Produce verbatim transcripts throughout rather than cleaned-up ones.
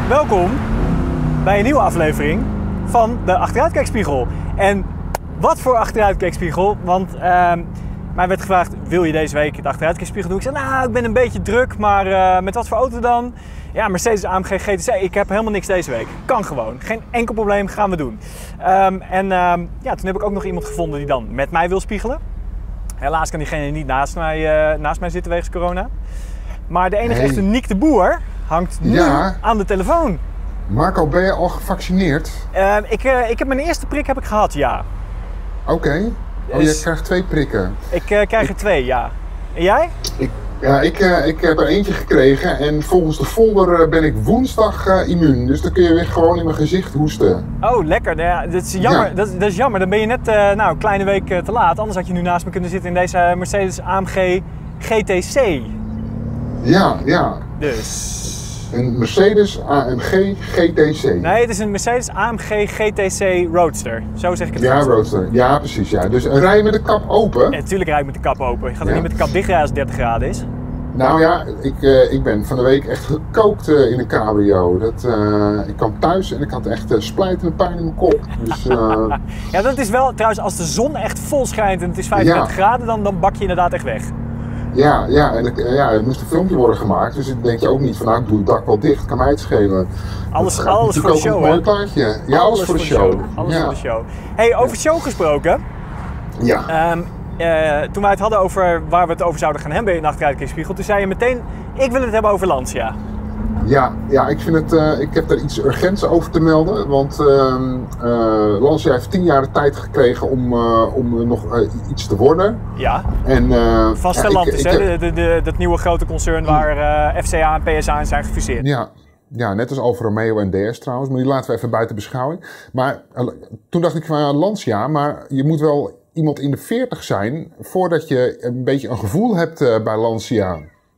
welkom bij een nieuwe aflevering van de Achteruitkijkspiegel. En wat voor achteruitkijkspiegel, want uh, mij werd gevraagd, wil je deze week de achteruitkijkspiegel doen? Ik zei, nou, ik ben een beetje druk, maar uh, met wat voor auto dan? Ja, Mercedes A M G G T C, ik heb helemaal niks deze week. Kan gewoon, geen enkel probleem, gaan we doen. Um, en um, ja, toen heb ik ook nog iemand gevonden die dan met mij wil spiegelen. Helaas kan diegene niet naast mij, uh, naast mij zitten wegens corona. Maar de enige hey. echte Niek de Boer hangt nu ja. aan de telefoon. Marco, ben je al gevaccineerd? Uh, ik, uh, ik heb mijn eerste prik heb ik gehad, ja. Oké. Okay. Oh, dus je krijgt twee prikken. Ik uh, krijg er ik, twee, ja. En jij? Ik, ja, ik, uh, ik heb er eentje gekregen en volgens de folder uh, ben ik woensdag uh, immuun. Dus dan kun je weer gewoon in mijn gezicht hoesten. Oh, lekker. Ja, dat is jammer. Ja. Dat, dat is jammer. Dan ben je net uh, nou, een kleine week uh, te laat. Anders had je nu naast me kunnen zitten in deze Mercedes A M G G T C. Ja, ja. Dus... Een Mercedes A M G G T C. Nee, het is een Mercedes A M G G T C Roadster. Zo zeg ik het. Ja, goed. Roadster. Ja, precies. Ja. Dus rij je met de kap open? Ja, tuurlijk rij ik met de kap open. Je gaat er ja. niet met de kap dichtrijden als het dertig graden is. Nou ja, ik, uh, ik ben van de week echt gekookt uh, in een cabrio. Dat, uh, ik kwam thuis en ik had echt uh, splijtende pijn in mijn kop. Dus, uh... ja, dat is wel, trouwens, als de zon echt vol schijnt en het is vijfenveertig ja. graden, dan, dan bak je inderdaad echt weg. Ja, ja, en ik, ja, er moest een filmpje worden gemaakt, dus dan denk je ook niet van nou, ik doe het dak wel dicht, kan mij het schelen. Alles, alles voor de show, een hè? mooi plaatje. Ja, alles, alles voor de show. show. Alles ja. voor de show. Hey, over show gesproken. Ja. Um, uh, toen wij het hadden over waar we het over zouden gaan hebben in de Achteruitkijkspiegel, toen zei je meteen, ik wil het hebben over Lancia. Ja, ja, ik vind het, uh, ik heb er iets urgents over te melden, want uh, uh, Lancia heeft tien jaar de tijd gekregen om, uh, om nog uh, iets te worden. Ja, en, uh, van Stellantis, ja, hè? De, de, de, dat nieuwe grote concern waar uh, F C A en P S A in zijn gefuseerd. Ja. Ja, net als Alfa Romeo en D S trouwens, maar die laten we even buiten beschouwing. Maar uh, toen dacht ik van uh, Lancia, maar je moet wel iemand in de veertig zijn voordat je een beetje een gevoel hebt uh, bij Lancia.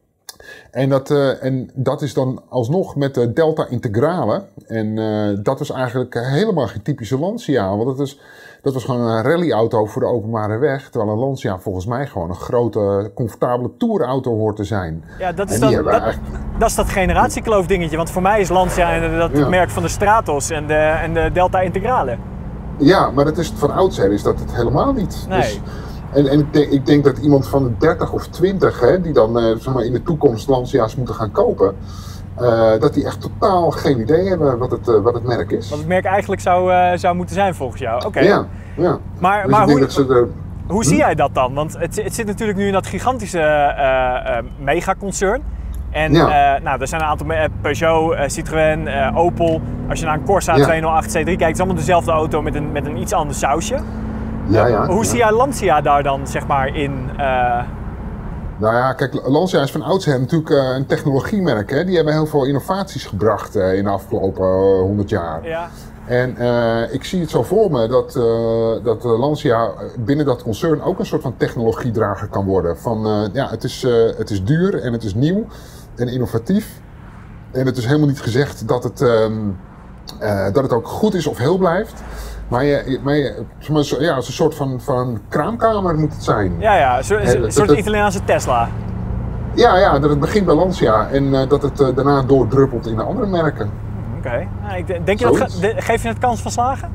En dat, uh, en dat is dan alsnog met de Delta Integrale. En uh, dat was eigenlijk helemaal geen typische Lancia. Want dat, is, dat was gewoon een rallyauto voor de openbare weg. Terwijl een Lancia volgens mij gewoon een grote, comfortabele tourauto hoort te zijn. Ja, dat is, dat, dat, eigenlijk... dat, is dat generatiekloof dingetje. Want voor mij is Lancia dat ja. merk van de Stratos en de, en de Delta Integrale. Ja, maar dat is, van oudsher is dat het helemaal niet. Nee. Dus, En, en ik, denk, ik denk dat iemand van de dertig of twintig, hè, die dan uh, zeg maar in de toekomst Lancia's moeten gaan kopen, uh, dat die echt totaal geen idee hebben wat het, uh, wat het merk is. Wat het merk eigenlijk zou, uh, zou moeten zijn volgens jou. Oké. Okay. Ja, ja. Maar, dus maar hoe, dat ze er, hoe hm? zie jij dat dan? Want het, het zit natuurlijk nu in dat gigantische uh, uh, megaconcern. En ja. uh, nou, er zijn een aantal uh, Peugeot, uh, Citroën, uh, Opel. Als je naar een Corsa ja. tweehonderdacht C drie kijkt, het is allemaal dezelfde auto met een, met een iets ander sausje. Ja, ja, hoe ja. zie jij Lancia daar dan, zeg maar, in? Uh... Nou ja, kijk, Lancia is van oudsher natuurlijk uh, een technologiemerk. Hè? Die hebben heel veel innovaties gebracht uh, in de afgelopen honderd uh, jaar. Ja. En uh, ik zie het zo voor me dat, uh, dat uh, Lancia binnen dat concern ook een soort van technologiedrager kan worden. Van, uh, ja, het is, uh, het is duur en het is nieuw en innovatief. En het is helemaal niet gezegd dat het, um, uh, dat het ook goed is of heel blijft. Maar, je, maar je, ja, het is een soort van, van kraamkamer moet het zijn. Ja, ja, een soort, een soort Italiaanse Tesla. Ja, ja, dat het begint bij Lancia en uh, dat het uh, daarna doordruppelt in de andere merken. Oké. Okay. Nou, denk je dat, ge, geef je het kans van slagen?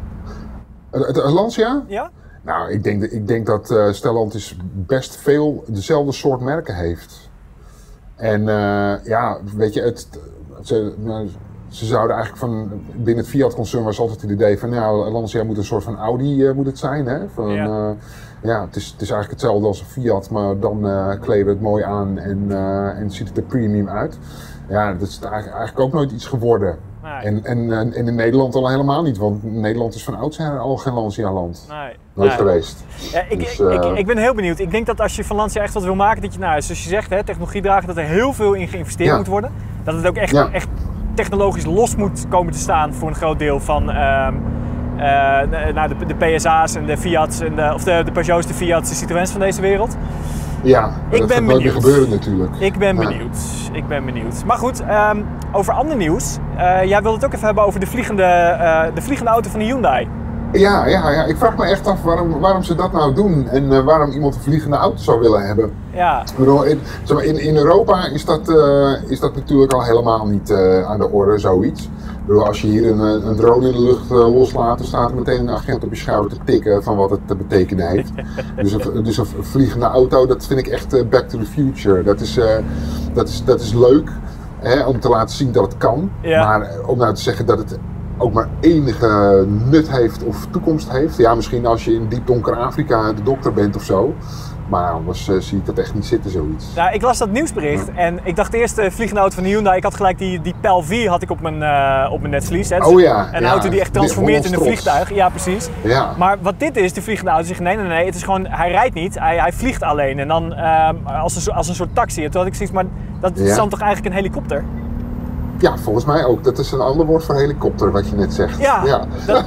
Uh, het, het Lancia? Ja. Nou, ik denk, ik denk dat uh, Stellantis best veel dezelfde soort merken heeft. En uh, ja, weet je, het, ze, nou, ze zouden eigenlijk van, binnen het Fiat-concern was altijd het idee van, nou, Lancia moet een soort van Audi uh, moet het zijn, hè? Van, ja. Uh, ja, het is, het is eigenlijk hetzelfde als een Fiat, maar dan uh, kleden we het mooi aan en, uh, en ziet het er premium uit. Ja, dat is eigenlijk, eigenlijk ook nooit iets geworden. Nee. En, en, en in Nederland al helemaal niet, want Nederland is van oudsher al geen Lancia-land. Nee. Nooit nee. geweest. Ja, ik, dus, uh... uh... ik, ik ben heel benieuwd. Ik denk dat als je van Lancia echt wat wil maken, dat je, nou, zoals je zegt, hè, technologie dragen, dat er heel veel in geïnvesteerd ja. moet worden. Dat het ook echt, ja. echt technologisch los moet komen te staan voor een groot deel van uh, uh, nou, de, de P S A's en de Fiat's, en de, of de, de Peugeot's, de Fiat's, de Citroëns van deze wereld. Ja, ik dat ben gaat nooit meer gebeuren natuurlijk. Ik ben ja. benieuwd. Ik ben benieuwd. Maar goed, um, over ander nieuws. Uh, jij wilde het ook even hebben over de vliegende, uh, de vliegende auto van de Hyundai. Ja, ja, ja, ik vraag me echt af waarom, waarom ze dat nou doen en uh, waarom iemand een vliegende auto zou willen hebben. Ja. Ik bedoel, in, zeg maar, in, in Europa is dat, uh, is dat natuurlijk al helemaal niet uh, aan de orde, zoiets. Ik bedoel, als je hier een, een drone in de lucht uh, loslaat, dan staat er meteen een agent op je schouder te tikken van wat het te betekenen heeft. Dus een, dus een vliegende auto, dat vind ik echt uh, back to the future. Dat is, uh, dat is, dat is leuk, hè, om te laten zien dat het kan, ja. maar om nou te zeggen dat het ook maar enige nut heeft of toekomst heeft. Ja, misschien als je in diep donker Afrika de dokter bent of zo. Maar anders uh, zie ik dat echt niet zitten, zoiets. Ja, ik las dat nieuwsbericht ja. en ik dacht eerst de vliegende auto van de Hyundai. Ik had gelijk die, die P E L V had ik op mijn, uh, op mijn netvlies. Hè. Dus oh ja. Een ja, auto die echt transformeert in een vliegtuig. Ja, precies. Ja. Maar wat dit is, de vliegende auto, zegt nee, nee, nee. Het is gewoon, hij rijdt niet, hij, hij vliegt alleen. En dan uh, als, een, als een soort taxi. En toen had ik zoiets, maar dat ja. is dan toch eigenlijk een helikopter? Ja, volgens mij ook. Dat is een ander woord voor helikopter, wat je net zegt. Ja. ja. Dat...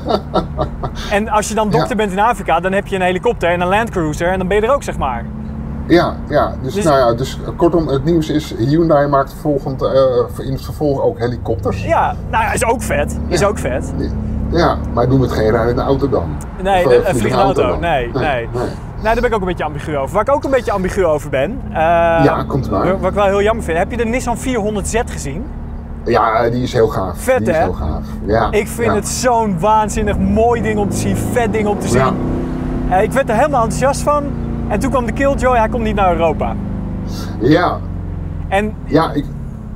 En als je dan dokter ja. bent in Afrika, dan heb je een helikopter en een landcruiser en dan ben je er ook, zeg maar. Ja, ja. Dus, dus... Nou ja, dus kortom, het nieuws is, Hyundai maakt volgend, uh, in het vervolg ook helikopters. Ja, nou ja, is ook vet. Is ja. ook vet. Ja, maar doen we het geen rijdende auto dan? Nee, of, uh, een vliegende auto, auto nee, nee. nee. nee. Nou, daar ben ik ook een beetje ambigu over. Waar ik ook een beetje ambigu over ben, uh, ja, komt maar. Wat ik wel heel jammer vind, heb je de Nissan vierhonderd Z gezien? Ja, die is heel gaaf. Vet, die hè? Is heel gaaf. Ja, ik vind ja. het zo'n waanzinnig mooi ding om te zien, vet ding om te zien. Ja. Uh, ik werd er helemaal enthousiast van. En toen kwam de Killjoy, hij komt niet naar Europa. Ja. En... Ja, ik...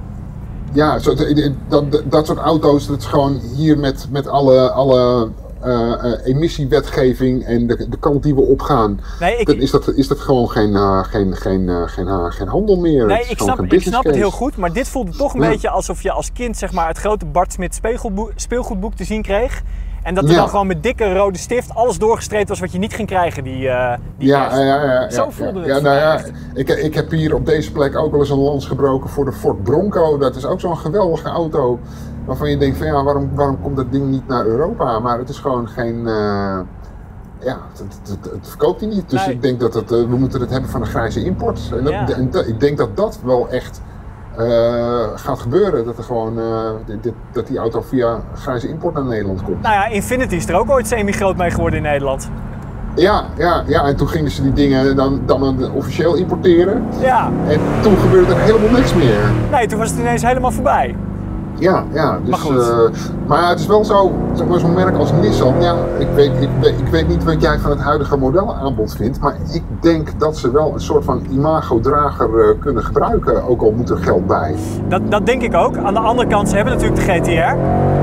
Ja, zo, dat, dat soort auto's, dat is gewoon hier met, met alle, alle uh, uh, emissiewetgeving en de, de kant die we opgaan, nee, ik, dan is, dat, is dat gewoon geen, uh, geen, geen, uh, geen, uh, geen handel meer. Nee, ik snap, ik snap het heel goed, maar dit voelde toch een ja. beetje alsof je als kind zeg maar, het grote Bart Smit speelgoedboek te zien kreeg. En dat er ja. dan gewoon met dikke rode stift alles doorgestreept was wat je niet ging krijgen die, uh, die ja, ja, ja, ja, Zo ja, voelde ja, het. Ja, nou ja, ik, ik heb hier op deze plek ook wel eens een lans gebroken voor de Ford Bronco. Dat is ook zo'n geweldige auto waarvan je denkt van ja, waarom, waarom komt dat ding niet naar Europa? Maar het is gewoon geen... Uh, ja, het, het, het verkoopt hij niet. Dus nee. ik denk dat het, uh, we moeten het hebben van een grijze import. En, dat, ja. en dat, ik denk dat dat wel echt... Uh, gaat gebeuren, dat, er gewoon, uh, dit, dat die auto via grijze import naar Nederland komt. Nou ja, Infiniti is er ook ooit semi-groot mee geworden in Nederland. Ja, ja, ja, en toen gingen ze die dingen dan, dan officieel importeren. Ja. En toen gebeurde er helemaal niks meer. Nee, toen was het ineens helemaal voorbij. Ja, ja, dus, maar, goed. Uh, maar het is wel zo, zeg maar, zo'n merk als Nissan, ja, ik weet, ik, weet, ik weet niet wat jij van het huidige modellaanbod vindt, maar ik denk dat ze wel een soort van imagodrager uh, kunnen gebruiken, ook al moet er geld bij. Dat, dat denk ik ook. Aan de andere kant, ze hebben natuurlijk de G T R.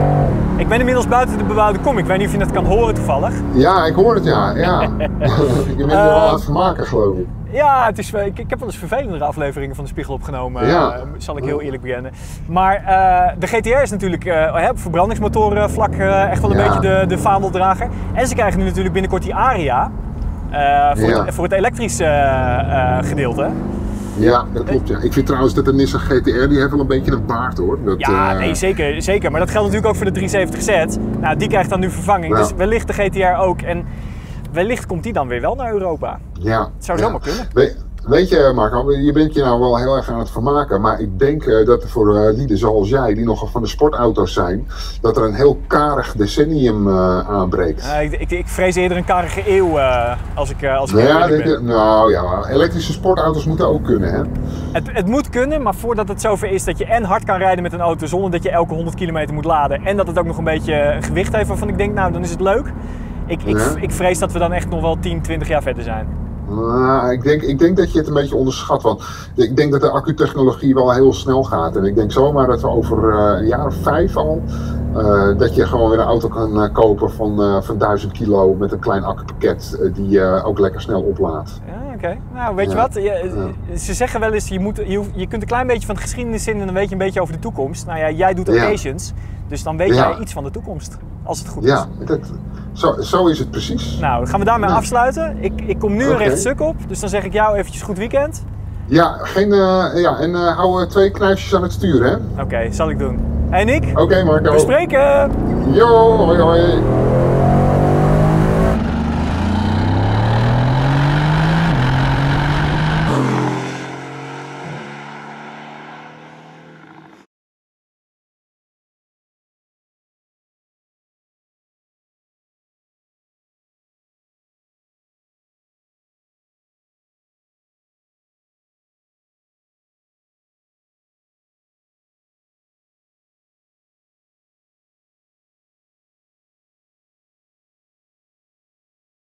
Ik ben inmiddels buiten de bebouwde kom, ik weet niet of je dat kan horen toevallig. Ja, ik hoor het ja, ja. Je bent er wel aan het vermaken, geloof ik. Ja, het is, ik, ik heb wel eens vervelendere afleveringen van de Spiegel opgenomen, ja. uh, zal ik heel eerlijk bekennen. Maar uh, de G T R is natuurlijk uh, op verbrandingsmotoren vlak uh, echt wel een ja. beetje de, de vaandeldrager. En ze krijgen nu natuurlijk binnenkort die Aria uh, voor, ja. het, voor het elektrische uh, uh, gedeelte. Ja, dat klopt. Ja. Ik vind trouwens dat de Nissan G T R, die heeft wel een beetje een baard hoor. Dat, ja, uh... nee, zeker, zeker. Maar dat geldt natuurlijk ook voor de driehonderdzeventig Z. Nou, die krijgt dan nu vervanging. Ja. Dus wellicht de G T R ook. En wellicht komt die dan weer wel naar Europa. Ja. Het zou ja. zomaar kunnen. We, weet je, Marco, je bent je nou wel heel erg aan het vermaken. Maar ik denk uh, dat er voor uh, lieden zoals jij, die nogal van de sportauto's zijn, dat er een heel karig decennium uh, aanbreekt. Uh, ik, ik, ik vrees eerder een karige eeuw uh, als ik, uh, als ik nou, ja, denk, ben. Nou ja, elektrische sportauto's moeten ook kunnen, hè? Het, het moet kunnen, maar voordat het zover is dat je en hard kan rijden met een auto zonder dat je elke honderd kilometer moet laden en dat het ook nog een beetje een gewicht heeft waarvan ik denk, nou dan is het leuk. Ik, ik, ja. ik vrees dat we dan echt nog wel tien, twintig jaar verder zijn. Nou, ik, denk, ik denk dat je het een beetje onderschat, want ik denk dat de accutechnologie wel heel snel gaat. En ik denk zomaar dat we over uh, een jaar of vijf al, uh, dat je gewoon weer een auto kan uh, kopen van, uh, van duizend kilo met een klein accupakket uh, die uh, ook lekker snel oplaadt. Ja, oké. Okay. Nou, weet ja. je wat? Je, ja. Ze zeggen wel eens, je, moet, je, je kunt een klein beetje van de geschiedenis in en dan weet je een beetje over de toekomst. Nou ja, jij doet occasions, ja. dus dan weet ja. jij iets van de toekomst, als het goed ja, is. Dat, zo, zo is het precies. Nou, gaan we daarmee ja. afsluiten. Ik, ik kom nu okay. een recht stuk op, dus dan zeg ik jou eventjes goed weekend. Ja, geen, uh, ja en uh, hou uh, twee knuisjes aan het stuur, hè? Oké, okay, zal ik doen. En ik? Oké, okay, Marco. We spreken! Yo, hoi hoi.